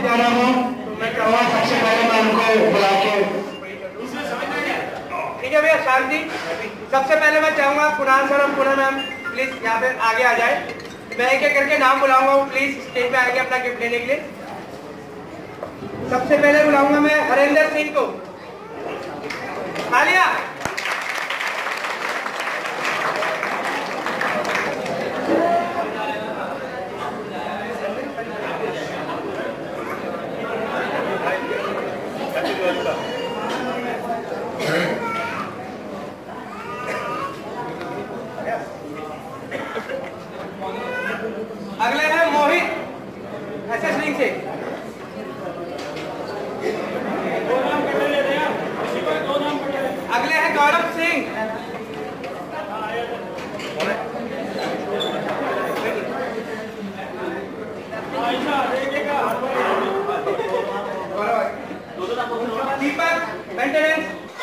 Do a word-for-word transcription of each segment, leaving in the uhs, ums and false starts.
जा रहा हूँ, तो मैं कहूँगा सबसे पहले मैं उनको बुला के। ठीक है भैया, शांति। सबसे पहले मैं चाहूँगा कुणाल सर और पूनम मैम प्लीज यहाँ पे आगे आ जाए। मैं एक एक करके नाम बुलाऊंगा, वो प्लीज स्टेज पे आएंगे अपना गिफ्ट लेने के लिए। सबसे पहले बुलाऊंगा मैं हरेंद्र सिंह को। तालियां। अगले हैं मोहित ऐसे सिंह से। अगले हैं गौरव सिंह। दीपक मेंटेनेंस।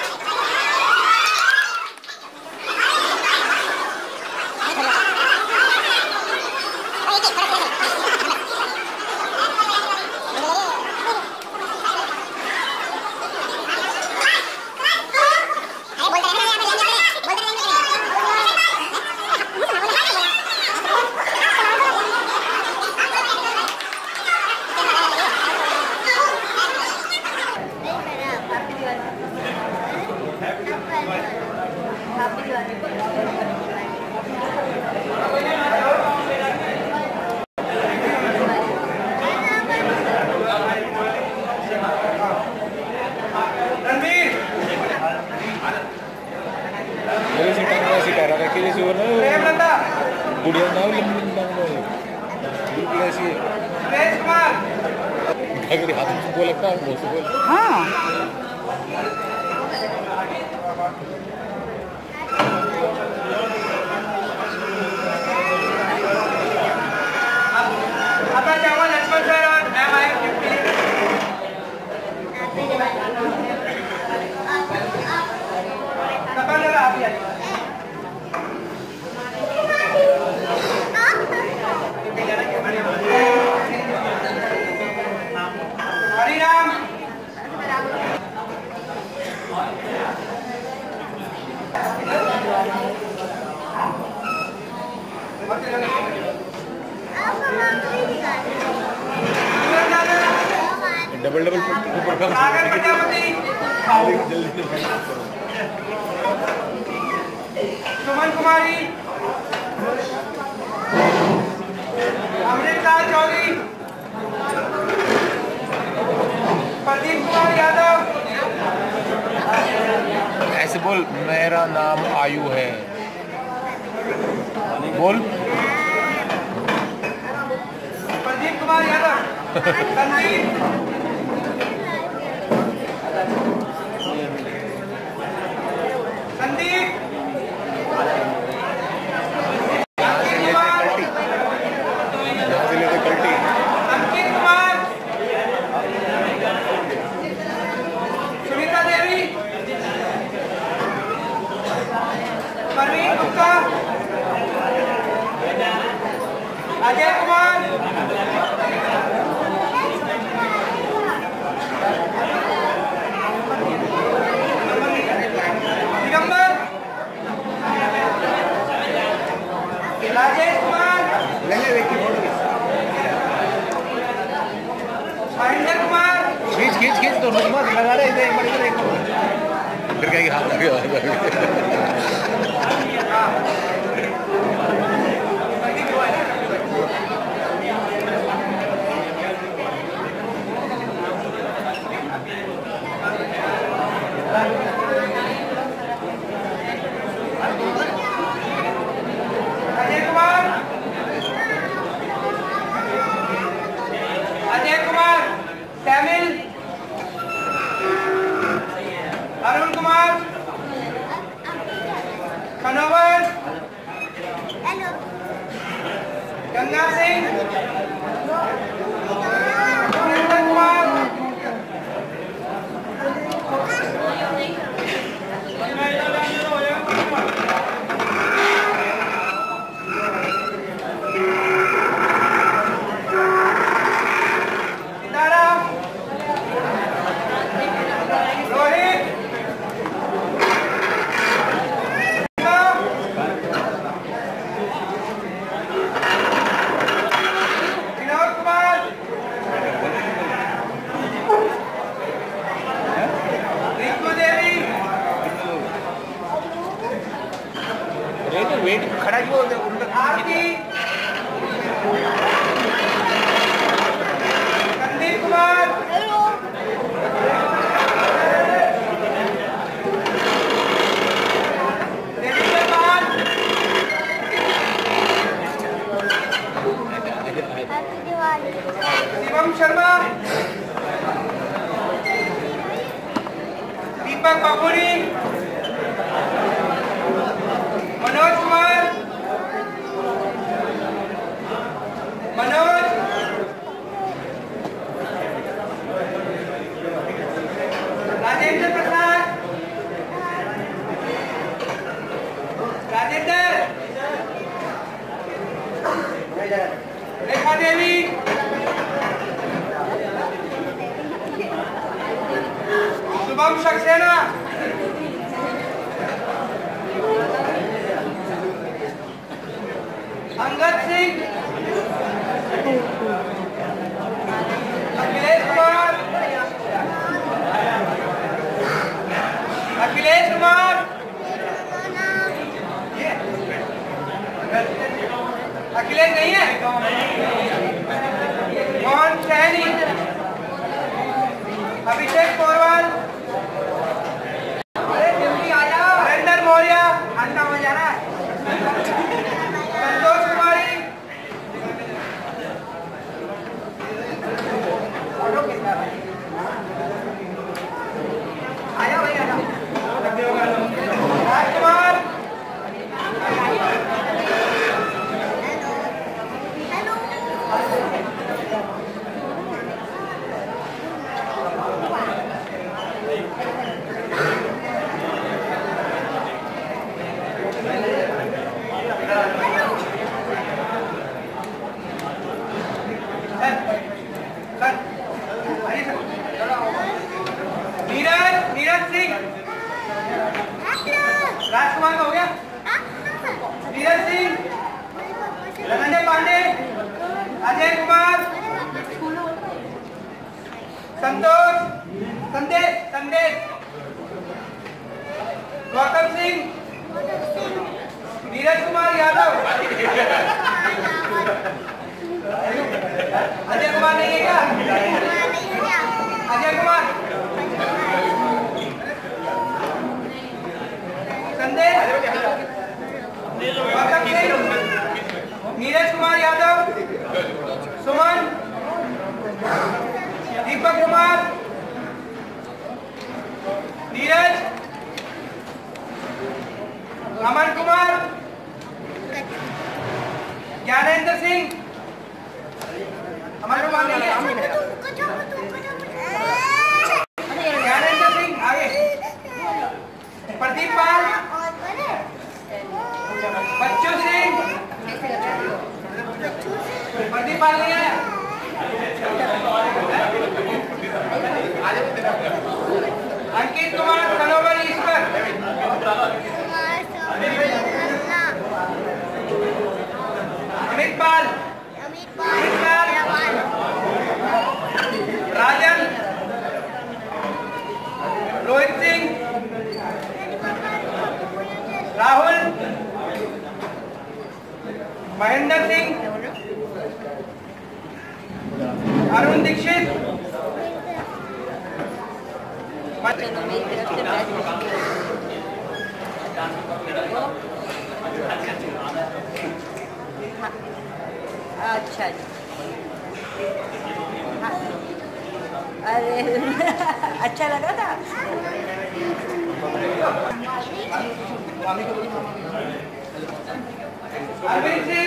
बुढ़िया ना हाथ को लगता है मुंह से बोल। हाँ अपना चावल लक्ष्मण सर और मैम आए गिफ्ट के लिए। आप ही आइए। हरिराम। Double double Sagar Prajapati. सुमन कुमारी। अमृता चौधरी। प्रदीप कुमार यादव। ऐसे बोल, मेरा नाम आयु है। बोल। प्रदीप कुमार यादव। संदीप। संदीप। अंकित कुमार। सुनीता देवी। परवीन गुप्ता। अजय कुमार। दिगंबर। राजेश कुमार। महेंद्र कुमार। खींच खींच खींच तो मत लगा रहे इधर इधर एक फिर कहीं हाथ लगे। अजय कुमार। अजय कुमार। तमिल। अरुण कुमार। कनवर। गंगा सिंह। सुरेंद्र कुमार। सीताराम। आरती, संदीप कुमार, देवेंद्र पाल, शिवम शर्मा, दीपक बाबूरी, मनोज कुमार, मनोज, राजेंद्र प्रसाद, राजेंद्र, रेखा देवी, शुभम सक्सेना, अंगद सिंह, अखिलेश कुमार, अखिलेश कुमार, अखिलेश नहीं है, मोहन सैनी, अभिषेक पोरवाल, अरे जल्दी आ जाओ, नरेंद्र मौर्य, अंडा हो जा रहा है, संतोष कुमारी, आ जाओ भाई, आ जाओ, राजकुमार, नीरज नीरज सिंह, राजकुमार हो गया, नीरज सिंह, धनंजय पांडे, अजय कुमार, संतोष, संदेश संदेश, गौतम सिंह, नीरज कुमार यादव, अजय कुमार नहीं है क्या? अजय कुमार, संदेश, गौतम सिंह, नीरज कुमार यादव, सुमन, दीपक कुमार, नीरज, अमन कुमार, ज्ञानेंद्र सिंह, अमन कुमार नहीं है, ज्ञानेंद्र सिंह आगे, प्रदीप पाल, बच्चू सिंह, प्रदीप पाल नहीं है, अंकित कुमार, सनोवर ईश्वर, अमित पाल, अमित पाल, राजन, रोहित सिंह, राहुल, महेंद्र सिंह, अरुण दीक्षित, चलो मेरी तरफ से बेस्ट अच्छा जी हाँ अरे अच्छा लगा था अरविंद सिंह,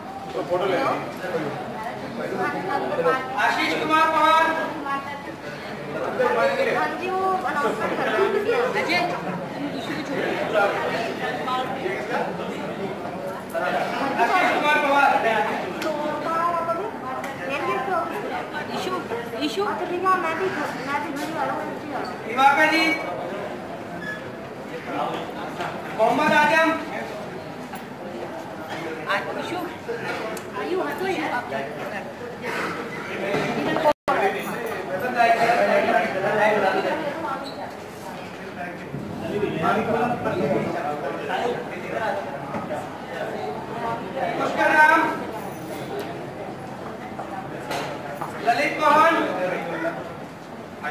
आशीष कुमार पवार, अजय आशीष कुमार पवार, इशू इशू दिवाकर जी, मोहम्मद आजम, इशू आयु हटो यार कुछ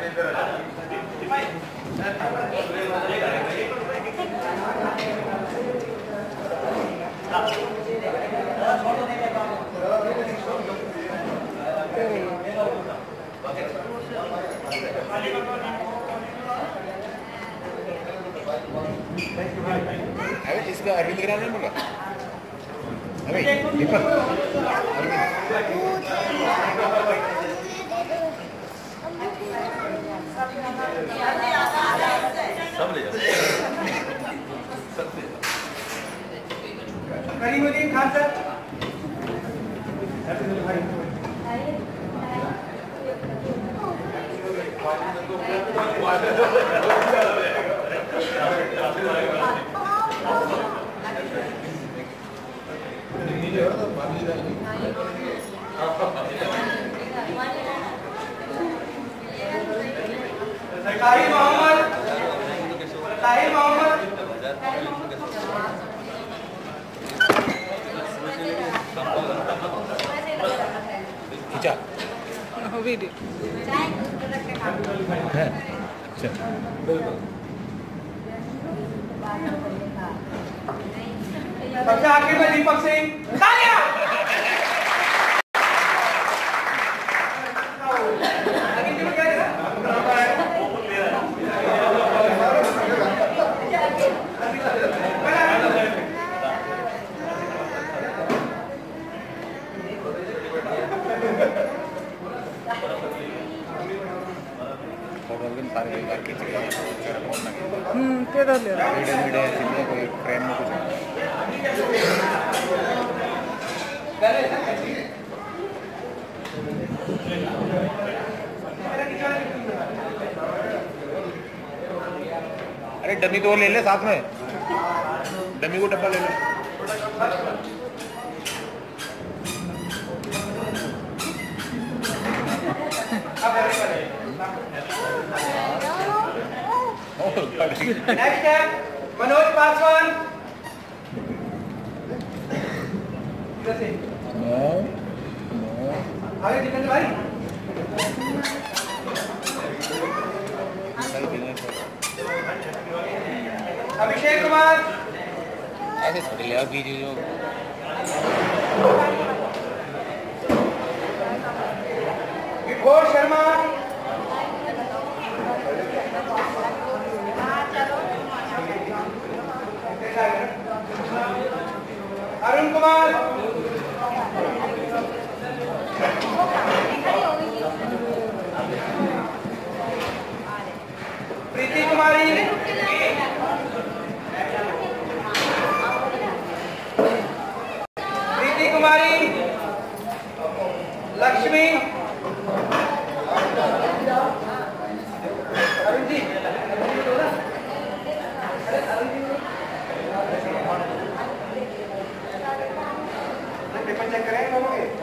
अरे इसका अरविंद गिरा नहीं बोला अरे दीपक सब ले करीमुद्दीन खान सर ताहिर मोहम्मद ताहिर मोहम्मद खींचा वीडियो है अच्छा सबसे आखिर में दीपक सिंह तालियां हम्म तेरा ले रहा वीडियो वीडियो ऐसी नहीं कोई फ्रेम में कुछ अरे डमी तो ले ले साथ में डमी को डब्बा ले ले नेक्स्ट है मनोज पासवान इधर से नो नो आगे जितेंद्र भाई अभिषेक कुमार ऐसे छोटे ले बीच जो विभोर शर्मा अरुण कुमार प्रीति कुमारी प्रीति कुमारी लक्ष्मी अरुण जी पेपर चेक करें लोगों के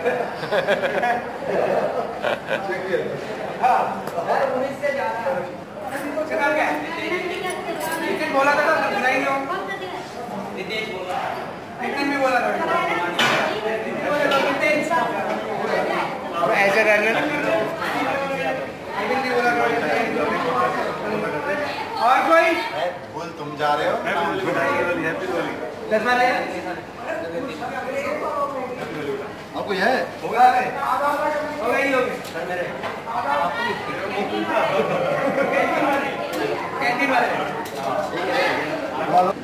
हाँ उन्नीस से ज्यादा चला क्या नितिन बोला था तो सुना ही नहीं हो नितिन बोला नितिन भी बोला था नितिन ऐसे कर ले नितिन भी बोला था और कोई बोल तुम जा रहे हो दस वाले और कोई है होगा होगा ही होगा सर मेरे कैंटीन वाले